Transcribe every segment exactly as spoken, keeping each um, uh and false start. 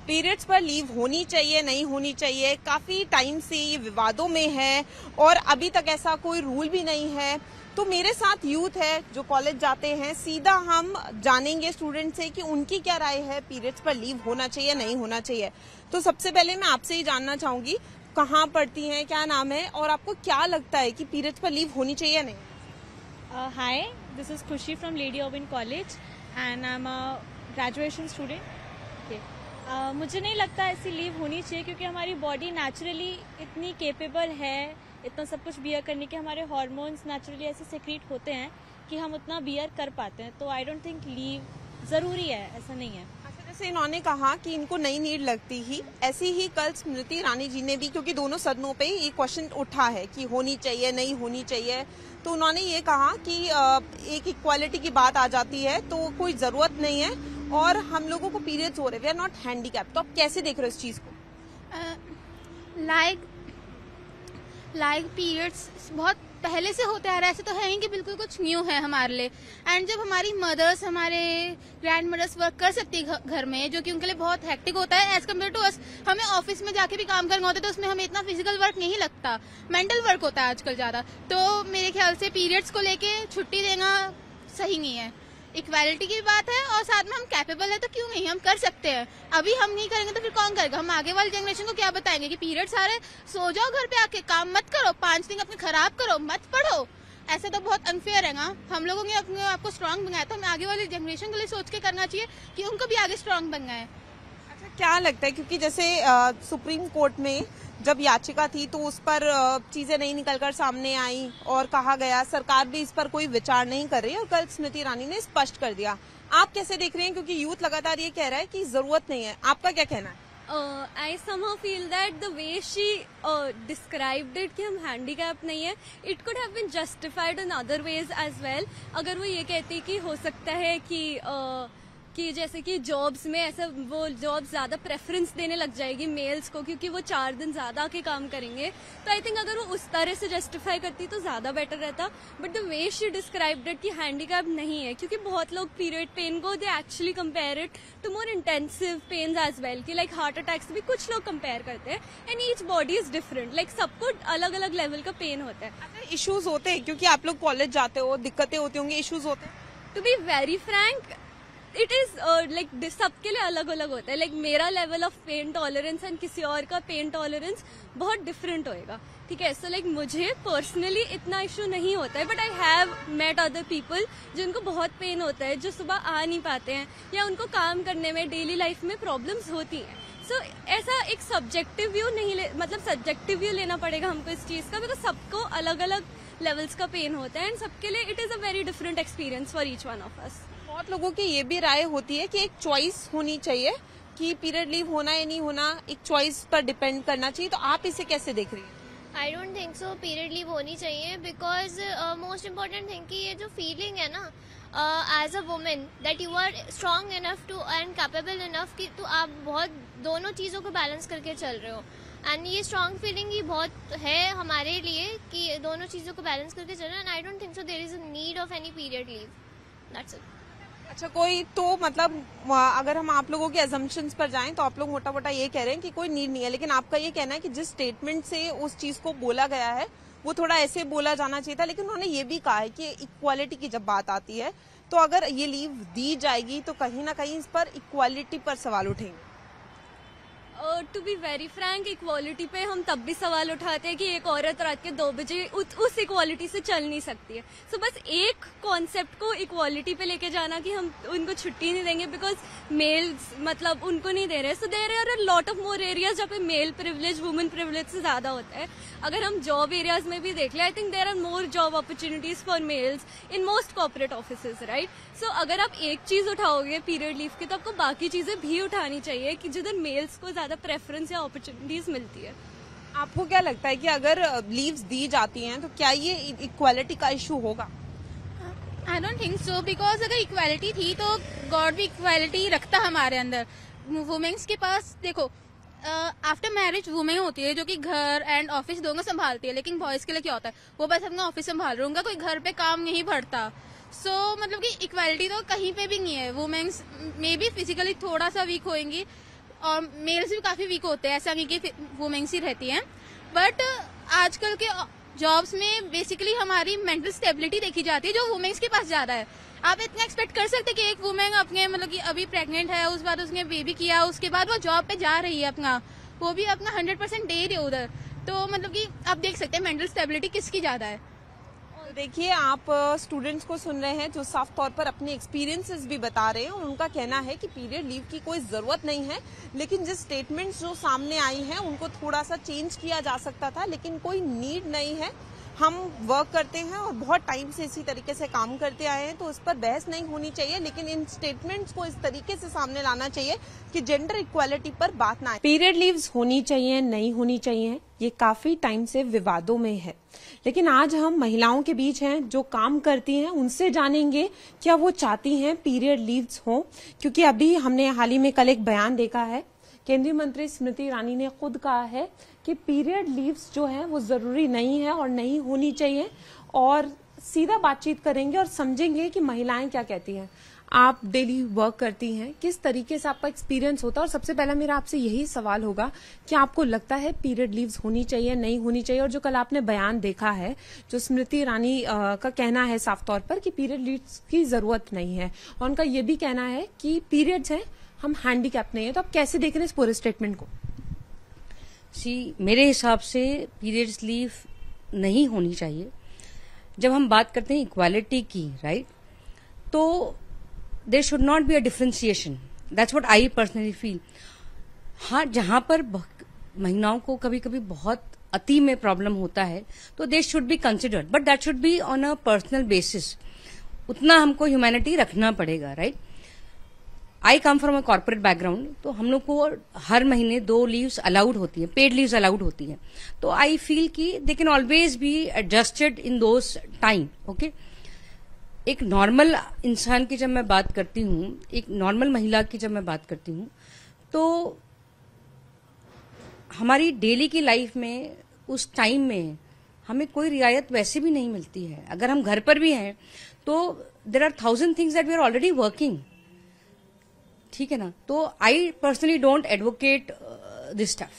Periods पर leave होनी चाहिए नहीं होनी चाहिए, काफी टाइम से ये विवादों में है और अभी तक ऐसा कोई रूल भी नहीं है। तो मेरे साथ यूथ है जो कॉलेज जाते हैं, सीधा हम जानेंगे स्टूडेंट से कि उनकी क्या राय है, पीरियड्स पर लीव होना चाहिए नहीं होना चाहिए। तो सबसे पहले मैं आपसे ही जानना चाहूंगी, कहाँ पढ़ती हैं, क्या नाम है और आपको क्या लगता है कि पीरियड्स पर लीव होनी चाहिए या नहीं? Hi, this is Khushi from Lady Irwin College and I am a graduation student. Uh, मुझे नहीं लगता ऐसी लीव होनी चाहिए क्योंकि हमारी बॉडी नेचुरली इतनी केपेबल है इतना सब कुछ बियर करने के, हमारे हार्मोन्स नेचुरली ऐसे सिक्रीट होते हैं कि हम उतना बियर कर पाते हैं। तो आई डोंट थिंक लीव जरूरी है, ऐसा नहीं है। अच्छा, जैसे इन्होंने कहा कि इनको नई नीड लगती ही, ऐसी ही कल स्मृति ईरानी जी ने भी, क्योंकि दोनों सदनों पे ये क्वेश्चन उठा है कि होनी चाहिए नहीं होनी चाहिए, तो उन्होंने ये कहा कि एक इक्वालिटी की बात आ जाती है तो कोई जरूरत नहीं है और हम लोगों को पीरियड्स हो रहे, वी आर नॉट हैंडीकैप। तो आप कैसे देख रहे हो इस चीज को? लाइक लाइक पीरियड्स बहुत पहले से होते आ रहा है, ऐसे तो है ही कि बिल्कुल कुछ न्यू है हमारे लिए। एंड जब हमारी मदर्स, हमारे ग्रैंड मदर्स वर्क कर सकती है घर में, जो कि उनके लिए बहुत हेक्टिक होता है एज कम्पेयर टू अस, हमें ऑफिस में जाके भी काम करना होता है तो उसमें हमें इतना फिजिकल वर्क नहीं लगता, मेंटल वर्क होता है आजकल ज्यादा। तो मेरे ख्याल से पीरियड्स को लेके छुट्टी देना सही नहीं है। इक्वालिटी की बात है और साथ में हम कैपेबल है तो क्यों नहीं, हम कर सकते हैं। अभी हम नहीं करेंगे तो फिर कौन करेगा? हम आगे वाली जनरेशन को क्या बताएंगे कि पीरियड्स आ रहे, सो जाओ घर पे आके, काम मत करो, पांच दिन अपने खराब करो, मत पढ़ो। ऐसा तो बहुत अनफेयर है ना। हम लोगों ने अपने आपको स्ट्रांग बनाया तो हमें आगे वाली जनरेशन के लिए सोच के करना चाहिए कि उनको भी आगे स्ट्रांग बनना है। अच्छा, क्या लगता है, क्योंकि जैसे सुप्रीम कोर्ट में जब याचिका थी तो उस पर चीजें नहीं निकलकर सामने आई और कहा गया सरकार भी इस पर कोई विचार नहीं कर रही और कल स्मृति ईरानी ने स्पष्ट कर दिया। आप कैसे देख रहे हैं, क्योंकि यूथ लगातार ये कह रहा है कि जरूरत नहीं है, आपका क्या कहना है? आई somehow feel that the way she uh, described it कि हम हैंडीकैप नहीं है, it could have been justified in other ways as well। अगर वो ये कहती कि हो सकता है कि uh, कि जैसे कि जॉब्स में ऐसा वो जॉब ज्यादा प्रेफरेंस देने लग जाएगी मेल्स को क्योंकि वो चार दिन ज्यादा के काम करेंगे, तो आई थिंक अगर वो उस तरह से जस्टिफाई करती तो ज्यादा बेटर रहता। But the way she described it कि हैंडीकैप नहीं है, क्योंकि बहुत लोग पीरियड पेन को they actually compare it to more intensive pains as well, कि लाइक हार्ट अटैक्स भी कुछ लोग कंपेयर करते हैं। And each body is different, like सबको अलग अलग लेवल का पेन होता है। इश्यूज होते हैं क्योंकि आप लोग कॉलेज जाते हो, दिक्कतें होती होंगी, इश्यूज होते हैं? To be very frank, it is like सबके लिए अलग अलग होता है। लाइक like, मेरा level of pain tolerance and किसी और का पेन टॉलरेंस बहुत डिफरेंट होएगा, ठीक है। सो लाइक मुझे पर्सनली इतना इशू नहीं होता है, but I have met other people जिनको बहुत पेन होता है, जो सुबह आ नहीं पाते हैं या उनको काम करने में डेली लाइफ में प्रॉब्लम्स होती हैं। सो so, ऐसा एक सब्जेक्टिव व्यू नहीं ले, मतलब सब्जेक्टिव व्यू लेना पड़ेगा हमको इस चीज का, बिकॉज सबको अलग अलग लेवल्स का पेन होता है एंड सबके लिए it is a very different experience for each one of us. बहुत लोगों की ये भी राय होती है कि एक चॉइस होनी चाहिए कि पीरियड लीव होना या नहीं होना, एक चॉइस पर डिपेंड करना चाहिए, तो आप इसे कैसे देख रही हैं? I don't think so, period leave होनी चाहिए बिकॉज मोस्ट इम्पोर्टेंट थिंग कि ये जो फीलिंग है ना as a women that you are strong enough to and capable enough कि तो आप बहुत दोनों चीज़ों को बैलेंस करके चल रहे हो। एंड ये स्ट्रांग फीलिंग ही बहुत है हमारे लिए कि दोनों चीज़ों को बैलेंस करके चल रहे हो। And I don't think so there is a need of any period leave, that's it. अच्छा, कोई तो मतलब अगर हम आप लोगों के अजम्पशंस पर जाएं तो आप लोग मोटा मोटा ये कह रहे हैं कि कोई नीड नहीं है, लेकिन आपका ये कहना है कि जिस स्टेटमेंट से उस चीज को बोला गया है वो थोड़ा ऐसे बोला जाना चाहिए था। लेकिन उन्होंने ये भी कहा है कि इक्वालिटी की जब बात आती है तो अगर ये लीव दी जाएगी तो कहीं ना कहीं इस पर इक्वालिटी पर सवाल उठेंगे। To be very frank, equality पे हम तब भी सवाल उठाते हैं कि एक औरत रात के दो बजे उस इक्वालिटी से चल नहीं सकती है। सो so, बस एक कॉन्सेप्ट को इक्वालिटी पे लेके जाना कि हम उनको छुट्टी नहीं देंगे बिकॉज मेल्स मतलब उनको नहीं दे रहे। So there are a lot of more areas जहाँ पे मेल प्रिविलेज वुमेन प्रिविलेज से ज्यादा होता है। अगर हम जॉब एरियाज में भी देख लें, I think there are more job opportunities for males in most corporate offices, right. So अगर आप एक चीज उठाओगे पीरियड लीव की तो आपको बाकी चीजें भी उठानी चाहिए कि जिधर मेल्स को ज्यादा प्रेफरेंस या अपॉर्चुनिटीज मिलती है। आपको क्या लगता है कि अगर लीव्स दी जाती हैं तो क्या ये इक्वालिटी का इशू होगा? I don't think so, because अगर इक्वालिटी थी तो गॉड भी इक्वालिटी रखता हमारे अंदर। वुमेन्स के पास देखो, आफ्टर मैरिज वुमेन होती है जो कि घर एंड ऑफिस दोनों संभालती है, लेकिन बॉयज के लिए क्या होता है, वो बस अपना ऑफिस संभाल रहे होंगे, कोई घर पे काम नहीं पड़ता। सो so, मतलब कि इक्वालिटी तो कहीं पे भी नहीं है। वुमेन्स मे बी फिजिकली थोड़ा सा वीक होंगी, और मेल्स भी काफी वीक होते हैं, ऐसा नहीं कि वुमेन्स ही रहती हैं, बट आजकल के जॉब्स में बेसिकली हमारी मेंटल स्टेबिलिटी देखी जाती है जो वुमेन्स के पास ज्यादा है। आप इतना एक्सपेक्ट कर सकते कि एक वुमेन अपने मतलब कि अभी प्रेग्नेंट है, उस बाद उसने बेबी किया, उसके बाद वो जॉब पे जा रही है, अपना वो भी अपना हंड्रेड परसेंट दे रही है उधर, तो मतलब कि आप देख सकते हैं मेंटल स्टेबिलिटी किसकी ज्यादा है। देखिए, आप स्टूडेंट्स को सुन रहे हैं जो साफ तौर पर अपने एक्सपीरियंसेस भी बता रहे हैं और उनका कहना है कि पीरियड लीव की कोई जरूरत नहीं है, लेकिन जिस स्टेटमेंट्स जो सामने आई हैं उनको थोड़ा सा चेंज किया जा सकता था, लेकिन कोई नीड नहीं है। हम वर्क करते हैं और बहुत टाइम से इसी तरीके से काम करते आए हैं, तो इस पर बहस नहीं होनी चाहिए, लेकिन इन स्टेटमेंट्स को इस तरीके से सामने लाना चाहिए कि जेंडर इक्वालिटी पर बात ना आए। पीरियड लीव्स होनी चाहिए नहीं होनी चाहिए, ये काफी टाइम से विवादों में है, लेकिन आज हम महिलाओं के बीच हैं जो काम करती हैं, उनसे जानेंगे क्या वो चाहती हैं पीरियड लीव्स हो। क्योंकि अभी हमने हाल ही में कल एक बयान देखा है, केंद्रीय मंत्री स्मृति ईरानी ने खुद कहा है कि पीरियड लीव्स जो है वो जरूरी नहीं है और नहीं होनी चाहिए, और सीधा बातचीत करेंगे और समझेंगे कि महिलाएं क्या कहती हैं। आप डेली वर्क करती हैं, किस तरीके से आपका एक्सपीरियंस होता है, और सबसे पहला मेरा आपसे यही सवाल होगा कि आपको लगता है पीरियड लीव्स होनी चाहिए नहीं होनी चाहिए। और जो कल आपने बयान देखा है, जो स्मृति ईरानी का कहना है साफ तौर पर कि पीरियड लीव्स की जरूरत नहीं है, और उनका ये भी कहना है कि पीरियड्स हैं, हम हैंडीकैप नहीं है, तो आप कैसे देख रहे हैं इस पूरे स्टेटमेंट को? सी मेरे हिसाब से पीरियड्स लीव नहीं होनी चाहिए। जब हम बात करते हैं इक्वालिटी की, राइट, तो there should not be a differentiation, that's what I personally feel. हाँ, जहां पर महिलाओं को कभी कभी बहुत अति में प्रॉब्लम होता है तो they should be considered, but that should be on a personal basis. उतना हमको ह्यूमैनिटी रखना पड़ेगा, right. I come from a corporate background, तो हम लोग को हर महीने दो लीव्स अलाउड होती है, पेड लीव्स अलाउड होती है, तो आई फील कि they can always be adjusted in those time, okay. एक नॉर्मल इंसान की जब मैं बात करती हूँ, एक नॉर्मल महिला की जब मैं बात करती हूँ, तो हमारी डेली की लाइफ में उस टाइम में हमें कोई रियायत वैसे भी नहीं मिलती है। अगर हम घर पर भी हैं तो there are thousand things that we are already working, ठीक है ना। तो I personally don't advocate this stuff.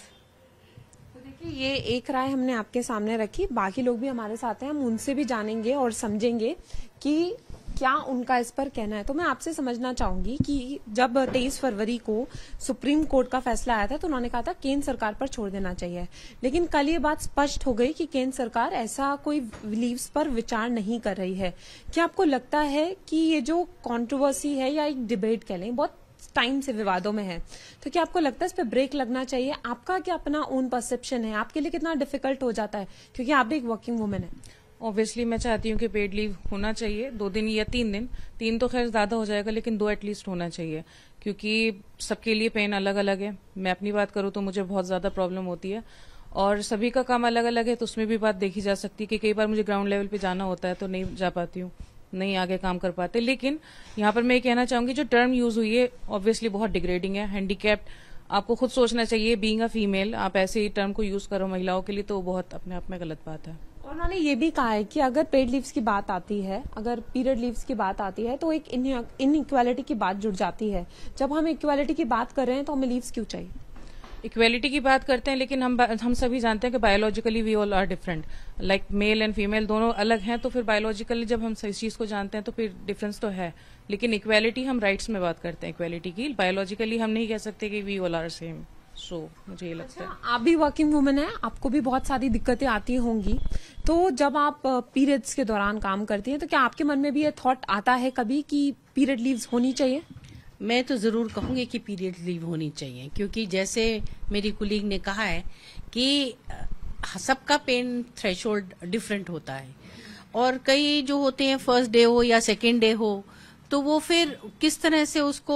तो देखिए, ये एक राय हमने आपके सामने रखी, बाकी लोग भी हमारे साथ हैं, हम उनसे भी जानेंगे और समझेंगे कि क्या उनका इस पर कहना है। तो मैं आपसे समझना चाहूंगी कि जब तेईस फरवरी को सुप्रीम कोर्ट का फैसला आया था तो उन्होंने कहा था केंद्र सरकार पर छोड़ देना चाहिए, लेकिन कल ये बात स्पष्ट हो गई कि केंद्र सरकार ऐसा कोई लीव्स पर विचार नहीं कर रही है। क्या आपको लगता है कि ये जो कंट्रोवर्सी है या एक डिबेट कह लें, बहुत टाइम से विवादों में है, तो क्या आपको लगता है इस पे ब्रेक लगना चाहिए? आपका क्या अपना ओन परसेप्शन है, आपके लिए कितना डिफिकल्ट हो जाता है, क्योंकि आप भी एक वर्किंग वुमेन है? ऑब्वियसली मैं चाहती हूँ कि पेड लीव होना चाहिए, दो दिन या तीन दिन, तीन तो खैर ज्यादा हो जाएगा, लेकिन दो एटलीस्ट होना चाहिए, क्योंकि सबके लिए पेन अलग अलग है। मैं अपनी बात करूँ तो मुझे बहुत ज्यादा प्रॉब्लम होती है, और सभी का काम अलग अलग है, तो उसमें भी बात देखी जा सकती है कि कई बार मुझे ग्राउंड लेवल पे जाना होता है तो नहीं जा पाती हूँ, नहीं आगे काम कर पाते। लेकिन यहाँ पर मैं ये कहना चाहूंगी, जो टर्म यूज हुई है ऑब्वियसली बहुत डिग्रेडिंग है। हैंडीकैप्ड, आपको खुद सोचना चाहिए, बीइंग अ फीमेल आप ऐसे ही टर्म को यूज करो महिलाओं के लिए, तो बहुत अपने आप में गलत बात है। और उन्होंने ये भी कहा है कि अगर पेड लीव्स की बात आती है, अगर पीरियड लीव्स की बात आती है, तो एक इन इक्वालिटी की बात जुड़ जाती है। जब हम इक्वालिटी की बात कर रहे हैं तो हमें लीव्स क्यों चाहिए? इक्वेलिटी की बात करते हैं, लेकिन हम हम सभी जानते हैं कि biologically we all are different, like male and female दोनों अलग हैं, तो फिर बायोलॉजिकली जब हम इस चीज को जानते हैं तो फिर डिफरेंस तो है। लेकिन इक्वेलिटी हम राइट्स में बात करते हैं इक्वेलिटी की, बायोलॉजिकली हम नहीं कह सकते कि we all are same. So so, मुझे ये लगता है। आप भी वर्किंग वुमेन है, आपको भी बहुत सारी दिक्कतें आती होंगी, तो जब आप पीरियड्स के दौरान काम करती हैं तो क्या आपके मन में भी ये थॉट आता है कभी कि पीरियड लीव्स होनी चाहिए? मैं तो जरूर कहूंगी कि पीरियड लीव होनी चाहिए, क्योंकि जैसे मेरी कुलीग ने कहा है कि सबका पेन थ्रेशोल्ड डिफरेंट होता है, और कई जो होते हैं फर्स्ट डे हो या सेकेंड डे हो, तो वो फिर किस तरह से उसको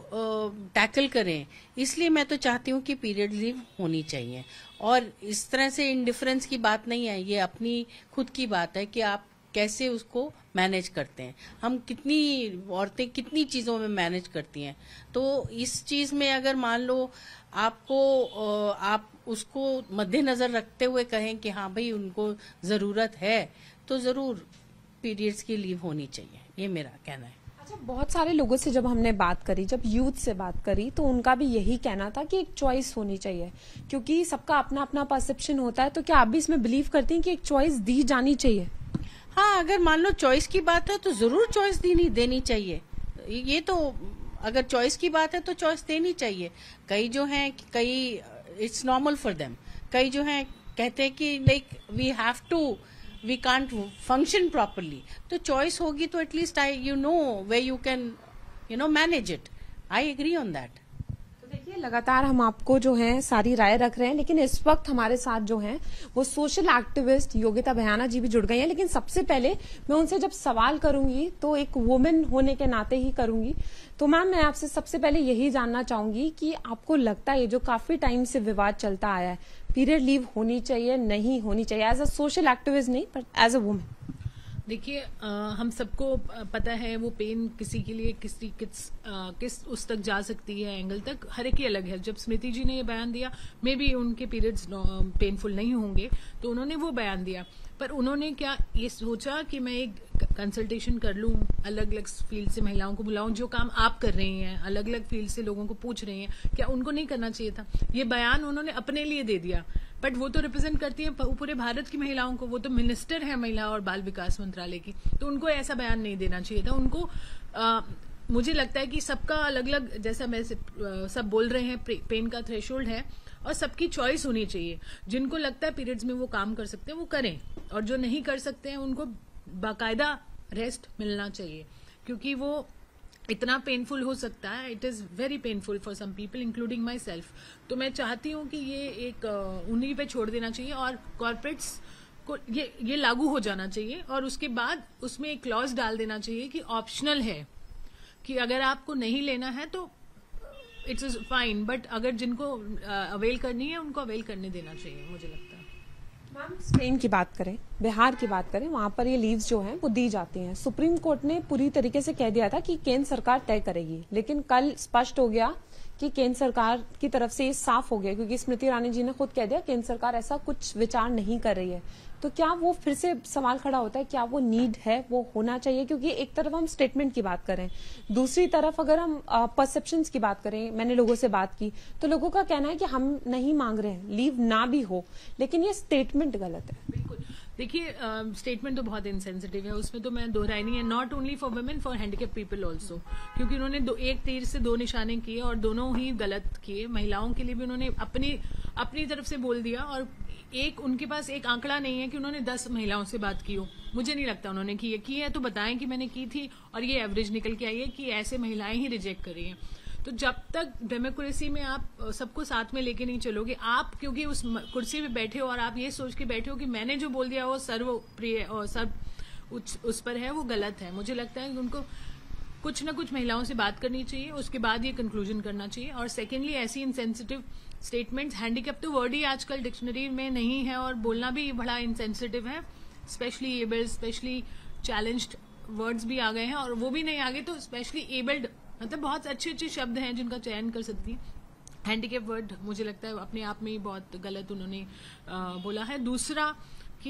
टैकल करें। इसलिए मैं तो चाहती हूँ कि पीरियड लीव होनी चाहिए, और इस तरह से इंडिफरेंस की बात नहीं है, ये अपनी खुद की बात है कि आप कैसे उसको मैनेज करते हैं। हम कितनी औरतें कितनी चीजों में मैनेज करती हैं, तो इस चीज में अगर मान लो आपको आप उसको मद्देनजर रखते हुए कहें कि हाँ भाई उनको जरूरत है, तो जरूर पीरियड्स की लीव होनी चाहिए, ये मेरा कहना है। अच्छा, बहुत सारे लोगों से जब हमने बात करी, जब यूथ से बात करी, तो उनका भी यही कहना था कि एक चॉइस होनी चाहिए, क्योंकि सबका अपना अपना परसेप्शन होता है। तो क्या आप भी इसमें बिलीव करती हैं कि एक चॉइस दी जानी चाहिए? हाँ, अगर मान लो चॉइस की बात है तो जरूर चॉइस देनी देनी चाहिए। ये तो अगर चॉइस की बात है तो चॉइस देनी चाहिए। कई जो हैं, कई इट्स नॉर्मल फॉर देम, कई जो हैं कहते हैं कि like we have to, we can't function properly. तो चॉइस होगी तो at least I you know way you can you know manage it. I agree on that. देखिए, लगातार हम आपको जो है सारी राय रख रहे हैं, लेकिन इस वक्त हमारे साथ जो हैं वो सोशल एक्टिविस्ट योगिता भयाना जी भी जुड़ गई हैं। लेकिन सबसे पहले मैं उनसे जब सवाल करूंगी तो एक वुमेन होने के नाते ही करूंगी। तो मैम, मैं आपसे सबसे पहले यही जानना चाहूंगी कि आपको लगता है ये जो काफी टाइम से विवाद चलता आया है, पीरियड लीव होनी चाहिए, नहीं होनी चाहिए, एज अ सोशल एक्टिविस्ट नहीं पर एज अ वुमेन? देखिए, हम सबको पता है वो पेन किसी के लिए किसी किस आ, किस उस तक जा सकती है, एंगल तक हर एक की अलग है। जब स्मृति जी ने ये बयान दिया, मे बी उनके पीरियड्स पेनफुल नहीं होंगे तो उन्होंने वो बयान दिया, पर उन्होंने क्या ये सोचा कि मैं एक कंसल्टेशन कर लूं, अलग अलग फील्ड से महिलाओं को बुलाऊं, जो काम आप कर रही हैं, अलग अलग फील्ड से लोगों को पूछ रही हैं, क्या उनको नहीं करना चाहिए था? ये बयान उन्होंने अपने लिए दे दिया, बट वो तो रिप्रेजेंट करती है पूरे भारत की महिलाओं को। वो तो मिनिस्टर है महिला और बाल विकास मंत्रालय की, तो उनको ऐसा बयान नहीं देना चाहिए था। उनको आ, मुझे लगता है कि सबका अलग अलग, जैसा मैं सब बोल रहे हैं, पेन का थ्रेशोल्ड है और सबकी चॉइस होनी चाहिए। जिनको लगता है पीरियड्स में वो काम कर सकते हैं वो करें, और जो नहीं कर सकते हैं उनको बाकायदा रेस्ट मिलना चाहिए, क्योंकि वो इतना पेनफुल हो सकता है। It is very painful for some people including myself. तो मैं चाहती हूँ कि ये एक उन्हीं पे छोड़ देना चाहिए और कॉर्पोरेट्स को ये ये लागू हो जाना चाहिए, और उसके बाद उसमें एक क्लॉज डाल देना चाहिए कि ऑप्शनल है, कि अगर आपको नहीं लेना है तो इट्स इज फाइन, बट अगर जिनको अवेल करनी है उनको अवेल करने देना चाहिए, मुझे लगता है। मैम, स्पेन की बात करें, बिहार की बात करें, वहां पर ये लीव्स जो हैं वो दी जाती हैं। सुप्रीम कोर्ट ने पूरी तरीके से कह दिया था कि केंद्र सरकार तय करेगी, लेकिन कल स्पष्ट हो गया कि केंद्र सरकार की तरफ से ये साफ हो गया, क्योंकि स्मृति ईरानी जी ने खुद कह दिया केंद्र सरकार ऐसा कुछ विचार नहीं कर रही है। तो क्या वो फिर से सवाल खड़ा होता है, क्या वो नीड है, वो होना चाहिए? क्योंकि एक तरफ हम स्टेटमेंट की बात करें, दूसरी तरफ अगर हम परसेप्शंस की बात करें, मैंने लोगों से बात की तो लोगों का कहना है कि हम नहीं मांग रहे हैं, लीव ना भी हो, लेकिन ये स्टेटमेंट गलत है। बिल्कुल, देखिए, स्टेटमेंट तो बहुत इनसेंसिटिव है, उसमें तो मैं दोहराई नहीं है। Not only for women, for handicap people also, क्योंकि उन्होंने दो, एक तीर से दो निशाने किए और दोनों ही गलत किए। महिलाओं के लिए भी उन्होंने अपनी अपनी तरफ से बोल दिया, और एक उनके पास एक आंकड़ा नहीं है कि उन्होंने दस महिलाओं से बात की हो। मुझे नहीं लगता उन्होंने की है, की है तो बताएं कि मैंने की थी, और ये एवरेज निकल के आई है कि ऐसे महिलाएं ही रिजेक्ट कर रही हैं। तो जब तक डेमोक्रेसी में आप सबको साथ में लेके नहीं चलोगे, आप क्योंकि उस कुर्सी पे बैठे हो और आप ये सोच के बैठे हो कि मैंने जो बोल दिया वो सर्वप्रिय और सर्व उस, उस पर है, वो गलत है। मुझे लगता है कि उनको कुछ ना कुछ महिलाओं से बात करनी चाहिए, उसके बाद ये कंक्लूजन करना चाहिए। और सेकेंडली, ऐसी इनसेंसिटिव स्टेटमेंट्स, हैंडीकैप तो वर्ड ही आजकल डिक्शनरी में नहीं है और बोलना भी बड़ा इनसेंसिटिव है, specially abled, specially challenged words भी आ गए हैं, और वो भी नहीं आगे तो स्पेशली एबल्ड, मतलब बहुत अच्छे अच्छे शब्द हैं जिनका चयन कर सकती है। हैंडीकैप वर्ड मुझे लगता है अपने आप में ही बहुत गलत उन्होंने आ, बोला है। दूसरा कि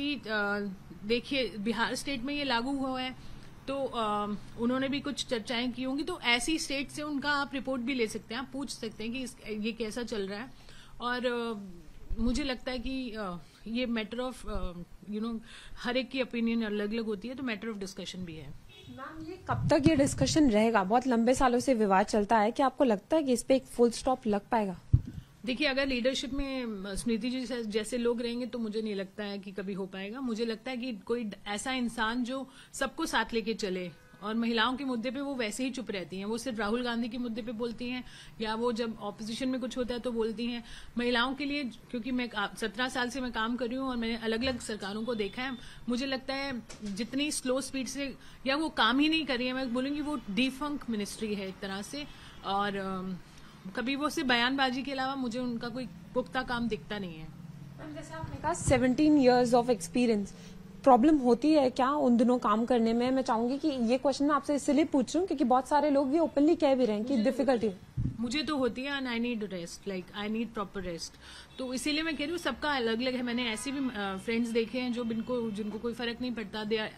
देखिए, बिहार स्टेट में ये लागू हुआ है, तो आ, उन्होंने भी कुछ चर्चाएं की होंगी, तो ऐसी स्टेट से उनका आप रिपोर्ट भी ले सकते हैं, आप पूछ सकते हैं कि इस, ये कैसा चल रहा है। और आ, मुझे लगता है कि आ, ये मैटर ऑफ यू नो हर एक की ओपिनियन अलग अलग होती है, तो मैटर ऑफ डिस्कशन भी है। मैम, ये कब तक ये डिस्कशन रहेगा? बहुत लंबे सालों से विवाद चलता है, क्या आपको लगता है कि इस पे एक फुल स्टॉप लग पाएगा? देखिए, अगर लीडरशिप में स्मृति जी जैसे लोग रहेंगे तो मुझे नहीं लगता है कि कभी हो पाएगा। मुझे लगता है कि कोई ऐसा इंसान जो सबको साथ लेके चले, और महिलाओं के मुद्दे पे वो वैसे ही चुप रहती हैं, वो सिर्फ राहुल गांधी के मुद्दे पे बोलती हैं, या वो जब ऑपोजिशन में कुछ होता है तो बोलती हैं। महिलाओं के लिए, क्योंकि मैं सत्रह साल से मैं काम कर रही हूँ और मैंने अलग अलग सरकारों को देखा है, मुझे लगता है जितनी स्लो स्पीड से, या वो काम ही नहीं कर रही है, मैं बोलूंगी वो डिफंक मिनिस्ट्री है एक तरह से, और कभी वो सिर्फ बयानबाजी के अलावा मुझे उनका कोई पुख्ता काम दिखता नहीं है। जैसे आपने कहा seventeen years of experience, problem होती है क्या उन दिनों काम करने में? मैं चाहूंगी कि ये क्वेश्चन मैं आपसे इसलिए पूछ रही हूँ क्योंकि बहुत सारे लोग ये ओपनली कह भी रहे हैं कि डिफिकल्टी मुझे तो होती है, and I need rest, like I need proper rest. तो इसीलिए मैं कह रही हूँ सबका अलग अलग है। मैंने ऐसे भी फ्रेंड्स देखे हैं जो जिनको जिनको कोई फर्क नहीं पड़ता, they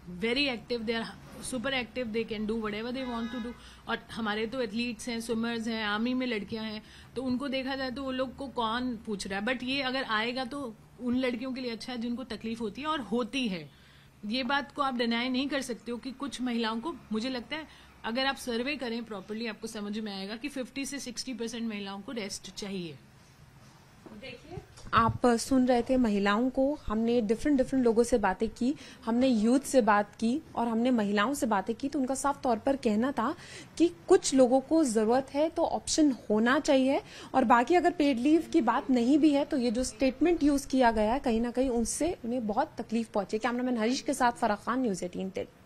very active, they are super active, they can do whatever they want to do. और हमारे तो एथलीट्स हैं, स्विमर्स हैं, आर्मी में लड़कियां हैं, तो उनको देखा जाए तो वो लोग को कौन पूछ रहा है। बट ये अगर आएगा तो उन लड़कियों के लिए अच्छा है जिनको तकलीफ होती है, और होती है। ये बात को आप डिनाई नहीं कर सकते हो कि कुछ महिलाओं को, मुझे लगता है अगर आप सर्वे करें प्रॉपरली आपको समझ में आएगा कि फिफ्टी से सिक्सटी परसेंट महिलाओं को रेस्ट चाहिए। देखिए, आप सुन रहे थे महिलाओं को, हमने डिफरेंट डिफरेंट लोगों से बातें की, हमने यूथ से बात की और हमने महिलाओं से बातें की, तो उनका साफ तौर पर कहना था कि कुछ लोगों को जरूरत है तो ऑप्शन होना चाहिए, और बाकी अगर पेड लीव की बात नहीं भी है तो ये जो स्टेटमेंट यूज किया गया है कहीं ना कहीं उनसे उन्हें बहुत तकलीफ पहुंचे। कैमरामैन हरीश के साथ फराह खान, न्यूज एटीन दिल्ली।